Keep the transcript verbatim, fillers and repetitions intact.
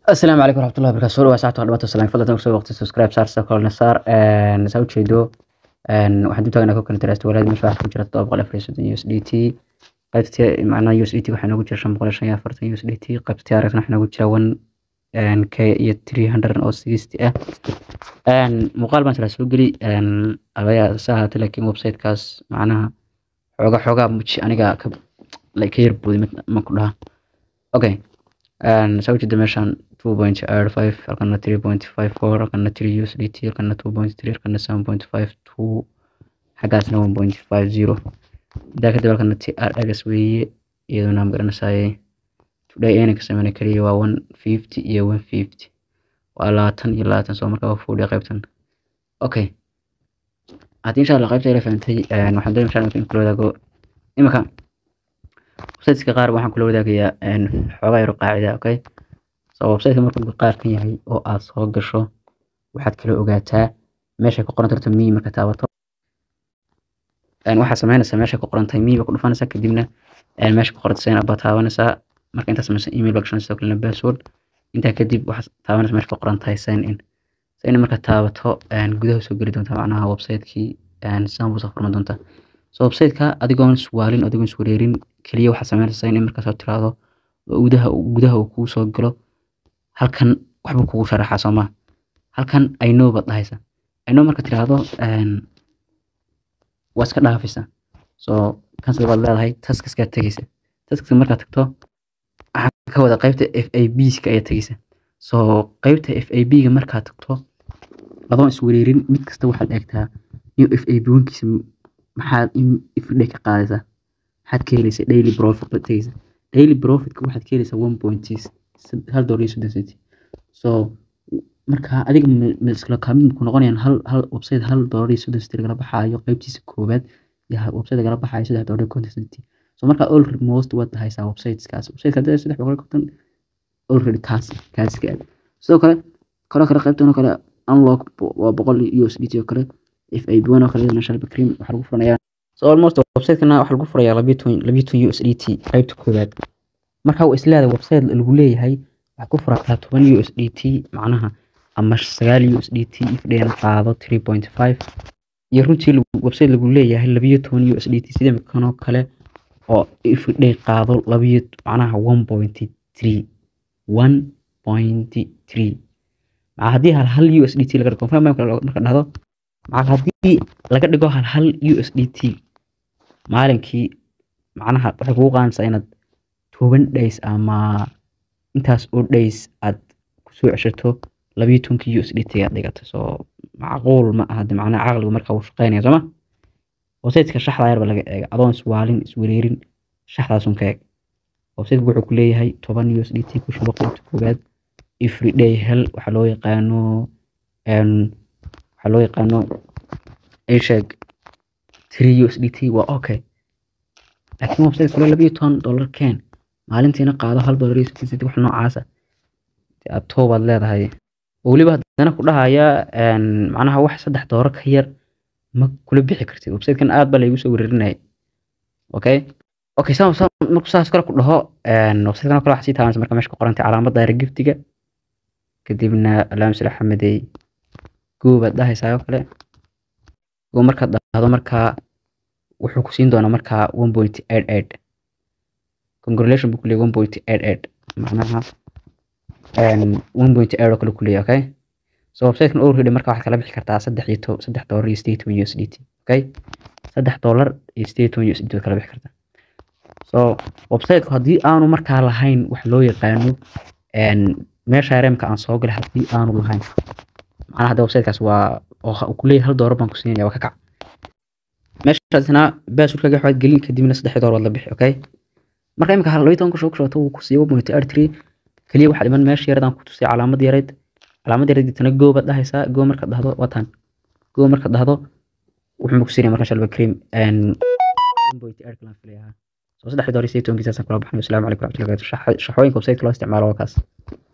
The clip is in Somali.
السلام عليكم ورحمة الله وبركاته. سؤال واسعة وحدة السلام فضلا تنسوا وقت سبسكرايب صار سكر نصار نسوي شيدو waxaan dib tagnaa kokan interest walaad meesha waxa ku jira todoba boqol afar iyo soddon U S D T qaybta macna U S D T waxa nagu jira shan boqol shan iyo afartan U S D T qaybta taariikhna waxa nagu jira one K iyo three hundred sixty ah een muuqaal baan soo gali een abaya saahat laakiin website kaas macnaha xoga xoga muji aniga ka like yar boodi ma ku dhaha okay een soo jeedo meeshan two point eight five halkana three point five four halkana three U S D T halkana two point three halkana seven point five two xagaasna one point five zero daaka dalkana T R X weeye iyaduna aan garanayay today ayna ka sameeyay kaliya waa one fifty iyo one fifty waa labaatan iyo labaatan soo markaa waa fuudhiya qaybtan okay hadii insha Allah qaybta ay fahamtay een waxaan doonayaa inaan kula wadaago imika website-ka qaar waxaan kula wadaagayaa een xogaa yar qaacida okay so website-ka markuu qaar kan yahay oo aad soo gasho waxaad kala ogaataa meesha ku qoran tarto mii marka taabato een waxa sameynaysa meesha ku qoran tahay mii ku dhufanaysa kadibna een meesha ku qoran sayna baad taabanaysa marka inta sameeyay email location soo kale password inta kadib waxa taabanaysa meesha ku qoran tahay sign in sign in marka taabato een gudaha soo gali doonta macnaha website-kii een saan soo furman doonta so website-ka adigoon su'aalin adigoon iswareerin kaliya waxa sameynaysa sign in marka soo tiraado gudaha gudaha uu ku soo galo halkan waxba kugu sharaxa Soomaa halkan I know bad haysa I know marka tiraado een waska dhaafisa so kan sida wad leedahay tasks ka tagaysa tasks marka tagto waxa ka wada qaybta F A Bs ka ay tagaysa so qaybta F A B ga marka tagto adoon iswareerin mid kasta waxaad eegtaa iyo F A B kiisa maxaad in ifdhay ka qaadaysa waxaad ka helaysaa daily profit ka tagaysa daily profit ka waxaad ka helaysaa one point six hal dollar iyo soddon cent so marka adiga ma iskala kaamin ku noqonayaan hal hal website hal dollar iyo soddon cent laga baxaayo qaybtiisa koobaad iyo website laga baxaayo saddex dollar iyo konton cent so marka almost wad haysaa websites kaas website-ka saddex boqol iyo konton already kaas kaas ka sidoo kale kala kala qaybtan kale unlock waa boqol U S D T oo kale F A B one oo kale national cream waxa lagu furanayaa so almost website-kana waxa lagu furayaa laba iyo toban U S D T qaybta koobaad marka uu isleeyahay website lagu leeyahay waxa ku furataa toban U S D T macnaha ama sagaal U S D T ifdeen qaado three point five iyo runtii website lagu leeyahay laba iyo toban U S D T sida midkan oo kale oo ifdeen qaado laba iyo macnaha one point three one point three ma hadii hal hal U S D T laga confirm marka dhahdo ma hadii laga dhigo hal hal U S D T maalinkii macnaha waxa kugu qaanaysaa inaad toban days ama intaas oo days aad ku soo ceshato laba iyo toban U S D T aad dhigato so macquul ma aha macnaha aqligu marka uu shaqeynaayo Soomaa website-ka shaxda yar ba laga eega adoon iswaalin iswareerin shaxdaas un ka eeg website-ku wuxuu ku leeyahay toban U S D T ku shubo qaybta koobaad every day hel waxa loo yaqaano een waxa loo yaqaano ay sheeg three U S D T waa okay laakiin website-ku laba iyo toban dollar keen maalintiina qaado hal dollar iyo soddon cent wax noocaas ah aad toobaad leedahay waliba hadana ku dhahaya een macnaha wax saddex dollar ka yar ma kula bixi kartid website-kan aad ba la igu soo wareerinay okay okay saan saan markuu saas kala ku dhaho een website-kan kala wax si taaban marka meesha ku qorantay calaamadda direct giftiga kadibna alaam sala xamaday gooba dhahaysa oo kale oo marka dhahdo marka wuxuu ku siin doonaa marka one point eight eight congratulations book one point eight eight macnaha een one point eight oo kale ku leeyahay okay so website-kan already marka waxa kala bixi kartaa saddex iyo saddex dollar iyo sideed U S D T okay saddex dollar iyo sideed U S D T kala bixi kartaa so website-ku hadii aanu marka lahayn wax loo yaqaano een meesha reemka aan soo galay hadii aanu lahayn macnaha hada website-kaas waa oo ku leeyahay hal dollar baan ku siinaya waa ka kac meeshaasna password-ka waxaad gelin kadibna saddex dollar la bixi okay marka imika hal laba iyo toban ku soo gasho uu ku siiyo one point eight three kaliya waxa dhiman meesha yaradan ku tusay calaamad yareed calaamad yareed tana go bad dhahaysa go marka dhahdo watan go marka dhahdo wuxuu ku siinaya marka shalba cream and one point eight kala filayaa so saddex dollar iyo toban kiisaas kala baxnay. Assalaamu calaykum warahmatullahi wabarakatuh. shaxooyinka website-ka loo isticmaalo waa kaas.